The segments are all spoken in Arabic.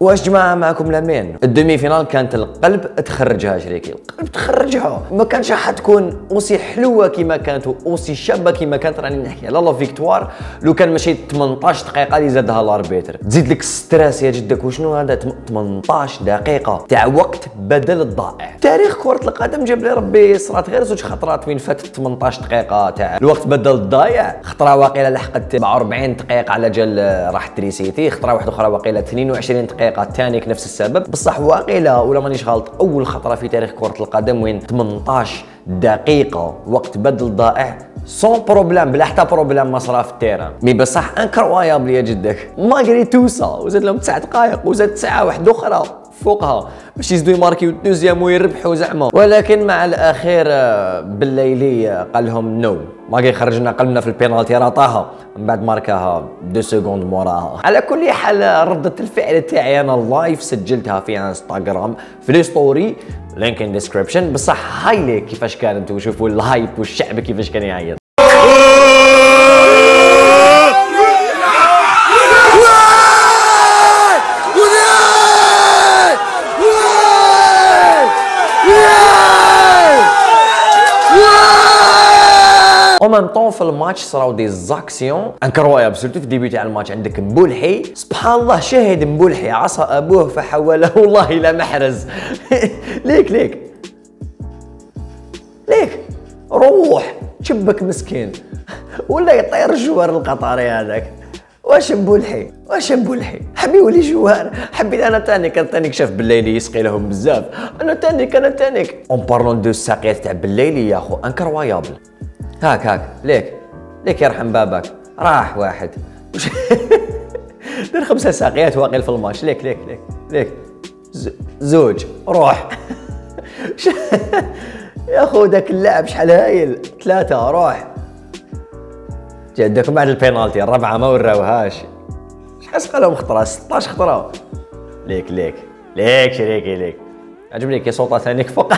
واش جماعه معكم لامين؟ الدومي فينال كانت القلب تخرجها شريكي، القلب تخرجها، ما كانش راح تكون اوسي حلوه كيما كانت واوسي شابه كيما كانت. راني نحكي على لا فيكتوار لو كان ماشي 18 دقيقه اللي زادها الاربيتر، تزيد لك ستريس يا جدك. وشنو هذا 18 دقيقه تاع وقت بدل الضائع. تاريخ كره القدم جاب لي ربي صرات غير زوج خطرات وين فاتت 18 دقيقه تاع الوقت بدل الضايع. خطره واقيلا لحقت 44 دقيقه على جال راح تريسيتي، خطره واحده اخرى واقيلا 22 دقيقه تانيك نفس السبب. بصح واقيلا ولا مانيش غلط اول خطره في تاريخ كره القدم وين 18 دقيقه وقت بدل ضائع سون بروبليم، بلا حتى بروبليم ما صرا في التيران. مي بصح انكرويابل يا جدك، ماغري توسا وزاد لهم 9 دقائق وزاد 9 واحده اخرى فوقها باش يزيدوا يماركيو الدوزيام ويربحوا زعما. ولكن مع الاخير بالليلي قال لهم نو، ماغي خرجنا قلبنا في البينالتي راه طاها من بعد ماركاها 2 سكوند موراها. على كل حال ردة الفعل تاعي انا اللايف سجلتها في انستغرام في لي ستوري، لينك ان ديسكريبشن. بصح هايلي كيفاش كانت وشوفوا الهايب والشعب كيفاش كان يعيط. او ميم طون في الماتش صراو دي زاكسيون انكرويابل، سورتو في الديبي تاع الماتش. عندك مبولحي سبحان الله شاهد مبولحي عصى ابوه فحوله والله الى محرز. ليك روح شبك مسكين ولا يطير الجوار القطري هذاك. واش مبولحي حبي يولي جوار. حبيت انا تانيك شاف بالليلي يسقي لهم بزاف. انا تانيك اون بارلون دو الساقيات تاع بالليلي يا خو انكرويابل. هاك ليك يرحم باباك راح واحد دير 5 ساقيات واقيل في الماتش. ليك زوج روح. يا خو داك اللاعب شحال هايل 3 روح. جدك بعد البينالتي الرابعه ما وراوهاش. شحال سقى لهم خطره 16 خطره. ليك شريكي ليك عجبني كي صوتها ثانيك فوق.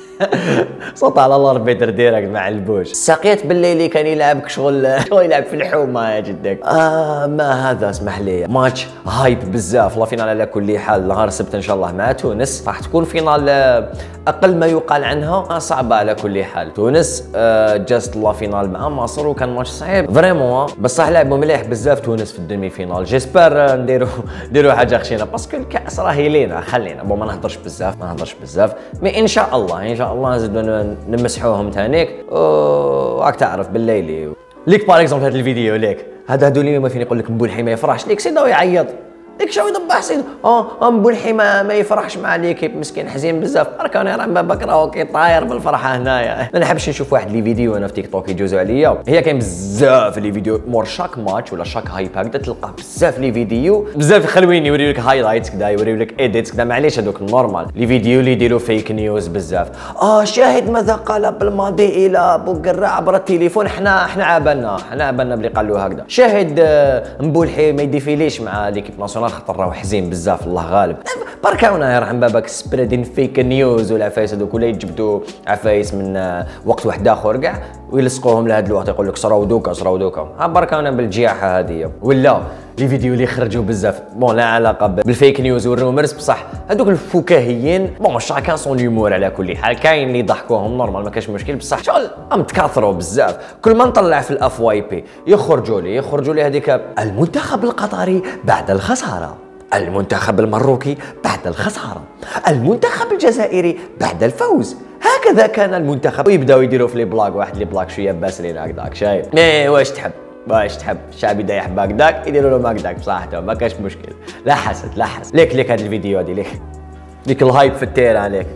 صوت على الله ربي يدير ديريكت مع البوش. ساقيت بالليلي كان يلعبك شغل يلعب في الحومه يا جدك. ما هذا اسمح لي ماتش هايب بزاف. لا فينال على كل حال نهار السبت ان شاء الله مع تونس راح تكون فينال اقل ما يقال عنها صعبه على كل حال. تونس جاست لا فينال مع مصر وكان ماتش صعيب فريمون، بصح لعبوا مليح بزاف تونس في الدومي فينال. جيسبر نديروا حاجه خشينه باسكو الكاس راهي لينا. خلينا ما نهضرش بزاف مي ان شاء الله نزيدو نمسحوهم تانيك. وراك تعرف بالليلي ليك باغ اكزومبل هذا الفيديو ليك هذا اللي ما فين يقول لك مبولحي ما يفرحش. ليك سيدو يعيط ديك شو يضبح سيدو. مبولحي ما يفرحش مع ليكيب مسكين حزين بزاف. برك انا راه باباك راهو كيطاير بالفرحه هنايا. ما نحبش نشوف واحد لي فيديو انا في تيك توك يجوزوا عليا. هي كاين بزاف لي فيديو مور شاك ماتش ولا شاك هايب هكذا تلقى بزاف لي فيديو بزاف يخلوين يوريو لك هايلايتس كذا يوريو لك ايديتس كذا. معليش هذوك النورمال لي فيديو اللي يديروا فيك نيوز بزاف. شاهد ماذا قال بالماضي الى بوقرة عبر التليفون. احنا عبالنا بلي قالوا هكذا. شاهد مبولحي ما يديفيليش مع ليكيب ناسيونال خاطر راهو حزين بزاف الله غالب. بركاونا يرحم باباك سبريدين فيك نيوز والعفايس هذوك ولا يجبدوا عفايس من وقت واحد اخر كاع ويلصقوهم لهذا الوقت يقول لك صراو دوكا. بركاونا بالجياحه هذه. ولا لي فيديو اللي خرجوا بزاف لا علاقه بالفيك نيوز والرومرز بصح هذوك الفكاهيين شاكان سون يومور. على كل حال كاين اللي يضحكوهم نورمال ما كاش مشكل بصح شغل تكاثروا بزاف. كل ما نطلع في الاف واي بي يخرجوا لي هذيك المنتخب القطري بعد الخساره، المنتخب المروكي بعد الخساره، المنتخب الجزائري بعد الفوز. هكذا كان المنتخب. ويبداو يديروا في لي بلاك واحد لي بلاك شويه باسلين هكذاك شايف. مي واش تحب الشعب يدا يحب هكذاك يديروا لهم هكذاك بصراحه ما كاش مشكل. لا حسد ليك هذا الفيديو هذه ليك الهايب في التيران ليك.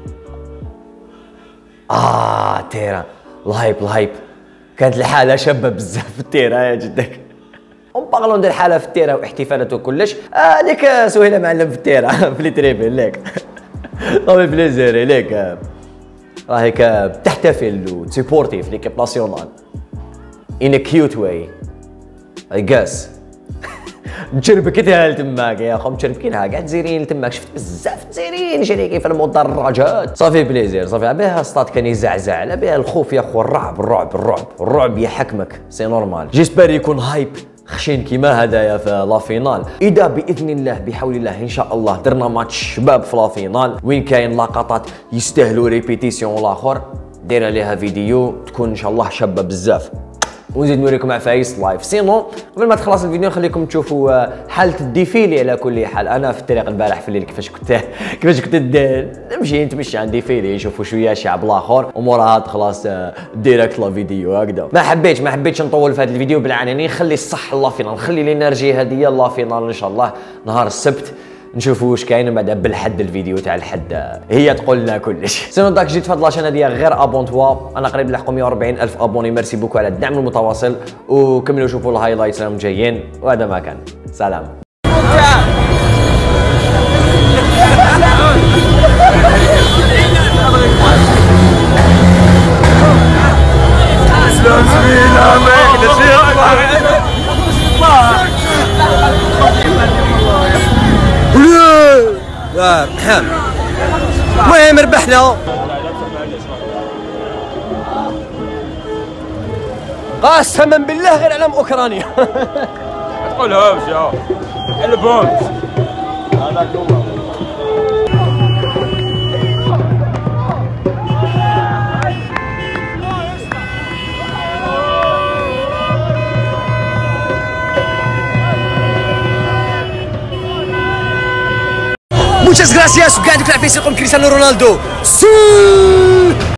تيران الهايب كانت الحاله شابه بزاف في التيران يا جدك. بارلون ديال الحاله في التيران واحتفالات وكلش. ليك سهيله معلم في التيران في لي تريبل ليك طوي بليزير ليك راهيك تحتفل وتسيبورتي في ليكيب ناسيونال in a cute way I guess. مشربكتها لتماك يا خو مشربكينها كاع تزيرين لتماك. شفت بزاف تزيرين شريكي في المدرجات. صافي بليزير صافي. بها السطاد كان يزعزع على بها الخوف يا خو. الرعب يحكمك سي نورمال. جيسبر يكون هايب خشين كيما هدايا في لا فينال. اذا باذن الله بحول الله ان شاء الله درنا ماتش شباب في لا فينال وين كاين لقطات يستاهلوا ريبيتيسيون والاخر، دير عليها فيديو تكون ان شاء الله شابه بزاف، ونزيد نوريكم عفايس لايف. سينو قبل ما تخلص الفيديو نخليكم تشوفوا حاله الديفيلي. على كل حال انا في الطريق البارح في الليل كيفاش كنت نمشي نتمشى عندي فيلي نشوفوا شويه شعب الاخر وموراها خلاص ديريكت لا فيديو هكذا. ما حبيتش نطول في هذا الفيديو بالعناني، نخلي الصح لا فينال، نخلي الانرجي هذه لا فينال ان شاء الله نهار السبت نشوفوا واش كاين بعدا بالحد الفيديو تاع الحد هي تقول لنا كلش. سينو داك جيت في هاد لاشين هادي غير ابونتوا، انا قريب نلحقوا 140 الف ابوني. ميرسي بوكو على الدعم المتواصل، وكملوا شوفوا الهايلايتس راهم جايين، وهذا ما كان. سلام. المهم ربحنا. قسما بالله غير علم اوكرانيا. ما تقولهمش يا قلبهم. هذاك هو. Muchas gracias. وقاعد نلعب في سيقوم كريستيانو رونالدو.